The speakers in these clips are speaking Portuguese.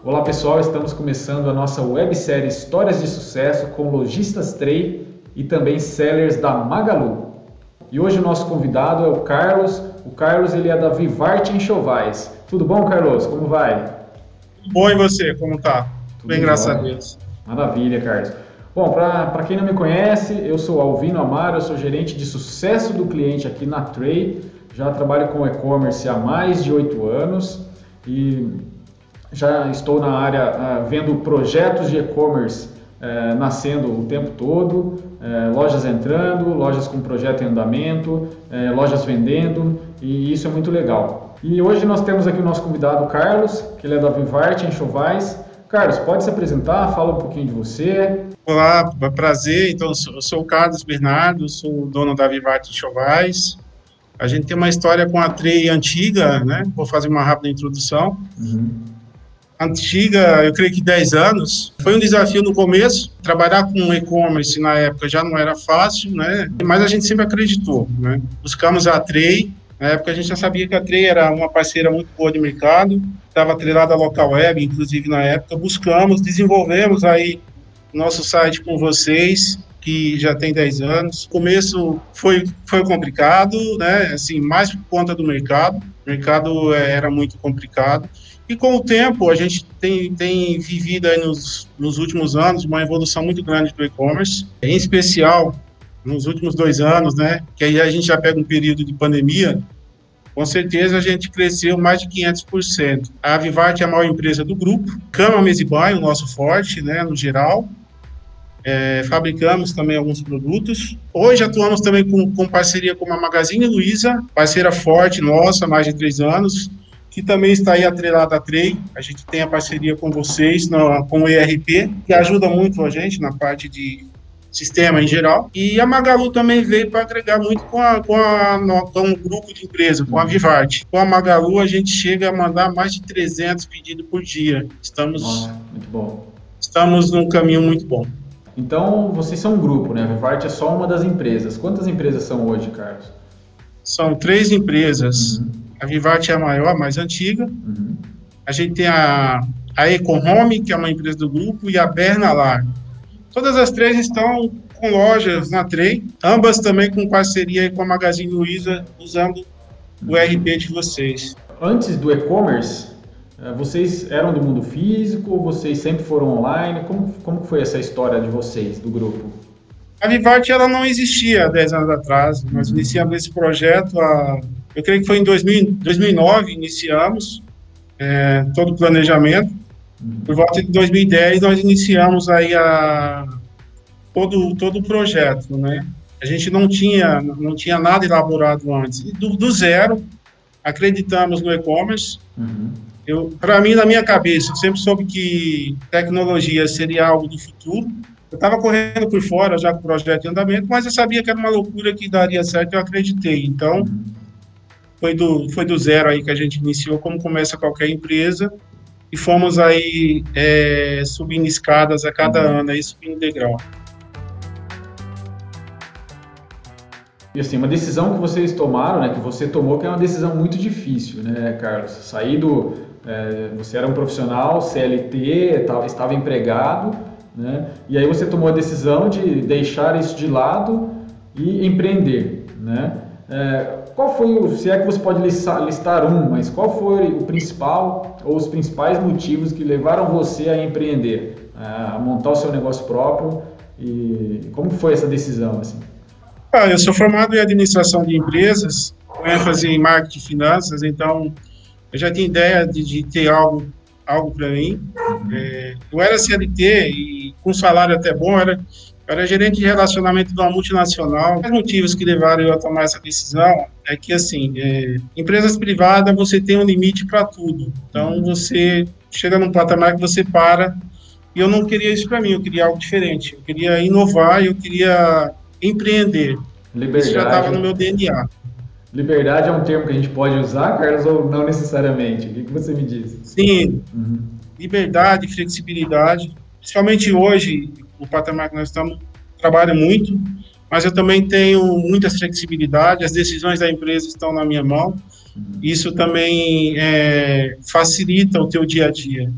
Olá pessoal, estamos começando a nossa websérie Histórias de Sucesso com lojistas Tray e também sellers da Magalu. E hoje o nosso convidado é o Carlos. O Carlos ele é da Vivarte Enxovais. Tudo bom, Carlos? Como vai? Bom, e você, como tá? Tudo Bem, graças a jóia. Deus. Maravilha, Carlos. Bom, para quem não me conhece, eu sou Alvino Amaro, eu sou gerente de sucesso do cliente aqui na Tray. Já trabalho com e-commerce há mais de 8 anos e já estou na área vendo projetos de e-commerce nascendo o tempo todo, lojas entrando, lojas com projeto em andamento, lojas vendendo, e isso é muito legal. E hoje nós temos aqui o nosso convidado Carlos, que ele é da Vivarte Enxovais. Carlos, pode se apresentar, fala um pouquinho de você. Olá, prazer. Então, eu sou o Carlos Bernardo, sou o dono da Vivarte Enxovais. A gente tem uma história com a Tray antiga, né? Vou fazer uma rápida introdução. Antiga, eu creio que 10 anos. Foi um desafio no começo. Trabalhar com e-commerce na época já não era fácil, né? Mas a gente sempre acreditou, né? Buscamos a Tray. Na época a gente já sabia que a Tray era uma parceira muito boa de mercado, estava atrelada à local web, inclusive na época. Buscamos, desenvolvemos aí nosso site com vocês, que já tem 10 anos. O começo foi complicado, né? Assim, mais por conta do mercado. O mercado era muito complicado. E com o tempo, a gente tem vivido aí nos últimos anos uma evolução muito grande do e-commerce, em especial nos últimos 2 anos, né? Que aí a gente já pega um período de pandemia. Com certeza a gente cresceu mais de 500%. A Vivarte é a maior empresa do grupo. Cama, mesa e banho, o nosso forte, né? No geral. Fabricamos também alguns produtos. Hoje atuamos também com parceria com a Magazine Luiza, parceira forte nossa, há mais de 3 anos, que também está aí atrelada à Tray. A gente tem a parceria com vocês, com o ERP, que ajuda muito a gente na parte de sistema em geral. E a Magalu também veio para agregar muito com um grupo de empresa, com a Vivarte. Com a Magalu, a gente chega a mandar mais de 300 pedidos por dia. Nossa, muito bom. Estamos num caminho muito bom. Então, vocês são um grupo, né? A Vivarte é só uma das empresas. Quantas empresas são hoje, Carlos? São 3 empresas. A Vivarte é a maior, a mais antiga. A gente tem a Ecohome, que é uma empresa do grupo, e a Bernalar. Todas as 3 estão com lojas na Tray, ambas também com parceria com a Magazine Luiza, usando o ERP de vocês. Antes do e-commerce, vocês eram do mundo físico ou vocês sempre foram online? Como foi essa história de vocês, do grupo? A Vivarte ela não existia há 10 anos atrás. Nós iniciamos esse projeto, eu creio que foi em 2009, iniciamos todo o planejamento. Por volta de 2010, nós iniciamos aí todo o projeto, né? A gente não tinha nada elaborado antes. Do zero, acreditamos no e-commerce. Para mim, na minha cabeça, eu sempre soube que tecnologia seria algo do futuro. Eu estava correndo por fora já com o projeto em andamento, mas eu sabia que era uma loucura que daria certo, eu acreditei. Então, foi do zero aí que a gente iniciou, como começa qualquer empresa, e fomos aí subindo escadas a cada ano, aí subindo degrau. E assim, uma decisão que vocês tomaram, né, que você tomou, que é uma decisão muito difícil, né, Carlos? Você era um profissional, CLT, estava empregado, né, e aí você tomou a decisão de deixar isso de lado e empreender, né? Qual foi se é que você pode listar mas qual foi o principal ou os principais motivos que levaram você a empreender, a montar o seu negócio próprio, e como foi essa decisão, assim? Eu sou formado em administração de empresas, com ênfase em marketing e finanças, então eu já tinha ideia de ter algo para mim. Eu era CLT e com salário até bom, eu era gerente de relacionamento de uma multinacional. Os motivos que levaram eu a tomar essa decisão é que, assim, empresas privadas, você tem um limite para tudo. Então, você chega num patamar que você para, e eu não queria isso para mim, eu queria algo diferente. Eu queria inovar, eu queria empreender. Liberdade. Isso já estava no meu DNA. Liberdade é um termo que a gente pode usar, Carlos, ou não necessariamente? O que você me diz? Sim, liberdade, flexibilidade. Principalmente hoje, o patamar que nós estamos, trabalha muito, mas eu também tenho muita flexibilidade, as decisões da empresa estão na minha mão. Isso também facilita o teu dia a dia.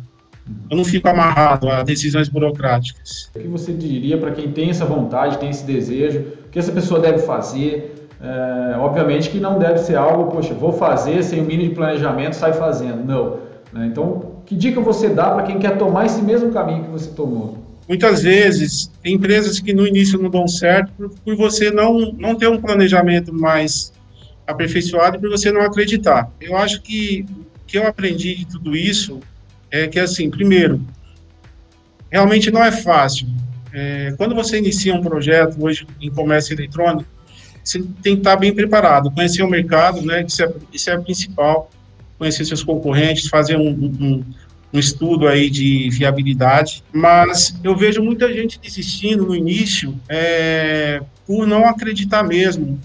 eu não fico amarrado a decisões burocráticas. O que você diria para quem tem essa vontade, tem esse desejo, o que essa pessoa deve fazer? Obviamente que não deve ser algo, poxa, vou fazer sem o mínimo de planejamento, sai fazendo. Não. Então, que dica você dá para quem quer tomar esse mesmo caminho que você tomou? Muitas vezes, tem empresas que no início não dão certo por você não ter um planejamento mais aperfeiçoado e por você não acreditar. Eu acho que o que eu aprendi de tudo isso é que, assim, primeiro, realmente não é fácil. Quando você inicia um projeto hoje em comércio eletrônico, você tem que estar bem preparado, conhecer o mercado, né? Isso é o principal, conhecer seus concorrentes, fazer um estudo aí de viabilidade, mas eu vejo muita gente desistindo no início por não acreditar mesmo,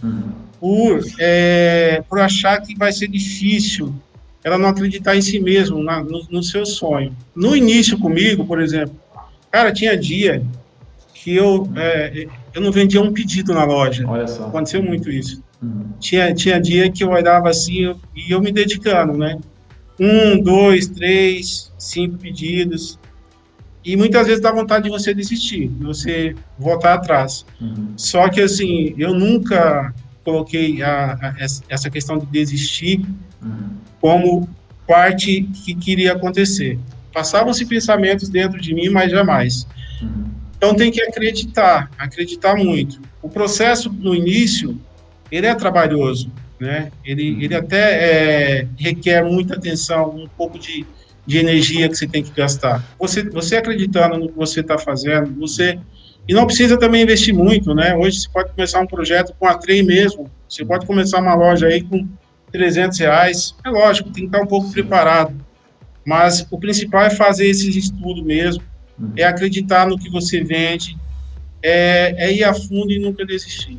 por achar que vai ser difícil, ela não acreditar em si mesmo, no seu sonho. No início comigo, por exemplo, cara, tinha dia que eu não vendia um pedido na loja. Olha só. Aconteceu muito isso. Tinha dia que eu olhava assim e eu me dedicando, né? 1, 2, 3, 5 pedidos. E muitas vezes dá vontade de você desistir, de você voltar atrás. Só que, assim, eu nunca coloquei essa questão de desistir como parte que queria acontecer. Passavam-se pensamentos dentro de mim, mas jamais. Então tem que acreditar muito. O processo no início, ele é trabalhoso, né? Ele até requer muita atenção, um pouco de energia que você tem que gastar. Você acreditando no que você está fazendo, e não precisa também investir muito, né? Hoje você pode começar um projeto com a Trey mesmo, você pode começar uma loja aí com R$300, é lógico, tem que estar um pouco preparado, mas o principal é fazer esses estudos mesmo, é acreditar no que você vende, é ir a fundo e nunca desistir.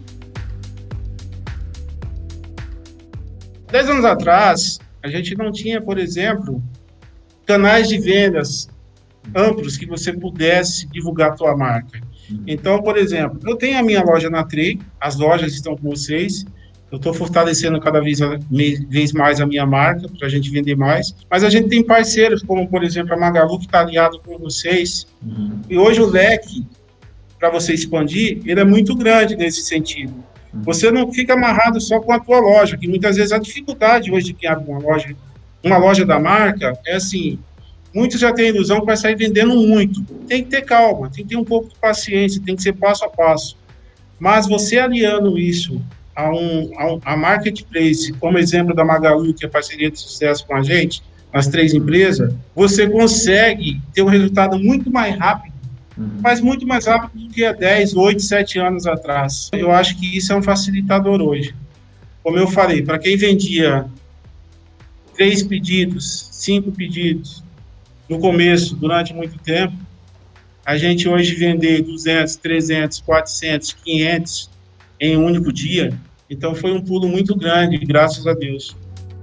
10 anos atrás, a gente não tinha, por exemplo, canais de vendas amplos que você pudesse divulgar a sua marca. Então, por exemplo, eu tenho a minha loja na Trey, as lojas estão com vocês, eu estou fortalecendo cada vez mais a minha marca, para a gente vender mais. Mas a gente tem parceiros, como, por exemplo, a Magalu, que está aliado com vocês. E hoje o leque, para você expandir, ele é muito grande nesse sentido. Você não fica amarrado só com a tua loja, que muitas vezes a dificuldade hoje de quem abre uma loja da marca, é assim, muitos já têm a ilusão que vai sair vendendo muito. Tem que ter calma, tem que ter um pouco de paciência, tem que ser passo a passo. Mas você aliando isso a marketplace, como exemplo da Magalu, que é parceria de sucesso com a gente, as 3 empresas, você consegue ter um resultado muito mais rápido, mas muito mais rápido do que há 10, 8, 7 anos atrás. Eu acho que isso é um facilitador hoje. Como eu falei, para quem vendia 3 pedidos, 5 pedidos, no começo, durante muito tempo, a gente hoje vender 200, 300, 400, 500 em um único dia, então foi um pulo muito grande, graças a Deus.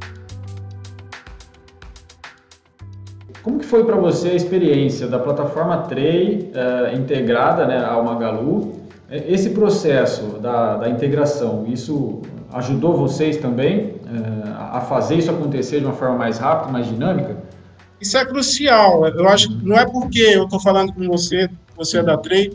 Como que foi para você a experiência da plataforma Trey integrada, né, ao Magalu? Esse processo da integração, isso ajudou vocês também a fazer isso acontecer de uma forma mais rápida, mais dinâmica? Isso é crucial. Eu acho que não é porque eu estou falando com você é da Trey,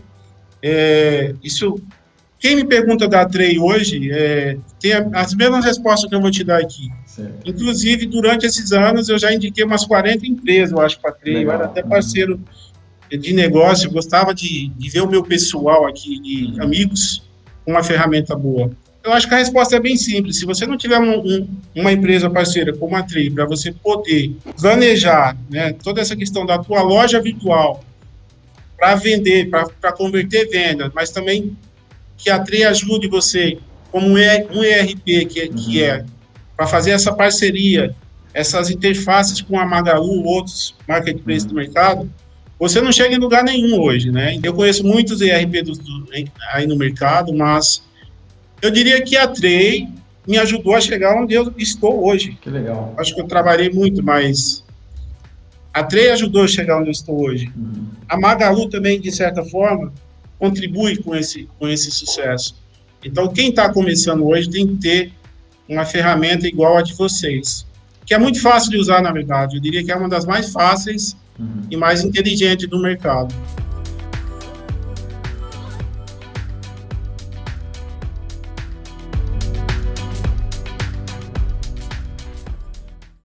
quem me pergunta da Trey hoje tem as mesmas respostas que eu vou te dar aqui. Certo. Inclusive, durante esses anos, eu já indiquei umas 40 empresas, eu acho, para a Trey. Eu era até parceiro de negócio, eu gostava de ver o meu pessoal aqui, de amigos, com uma ferramenta boa. Eu acho que a resposta é bem simples. Se você não tiver uma empresa parceira como a Trey, para você poder planejar, né, toda essa questão da tua loja virtual, para vender, para converter vendas, mas também que a Trey ajude você, como um ERP que é, para fazer essa parceria, essas interfaces com a Magalu, outros marketplaces do mercado, você não chega em lugar nenhum hoje, né? Eu conheço muitos ERP aí no mercado, mas eu diria que a Trey me ajudou a chegar onde eu estou hoje. Que legal. Acho que eu trabalhei muito, mas a Trey ajudou a chegar onde eu estou hoje. A Magalu também, de certa forma, contribui com esse sucesso. Então, quem está começando hoje tem que ter uma ferramenta igual a de vocês, que é muito fácil de usar, na verdade. Eu diria que é uma das mais fáceis e mais inteligente do mercado.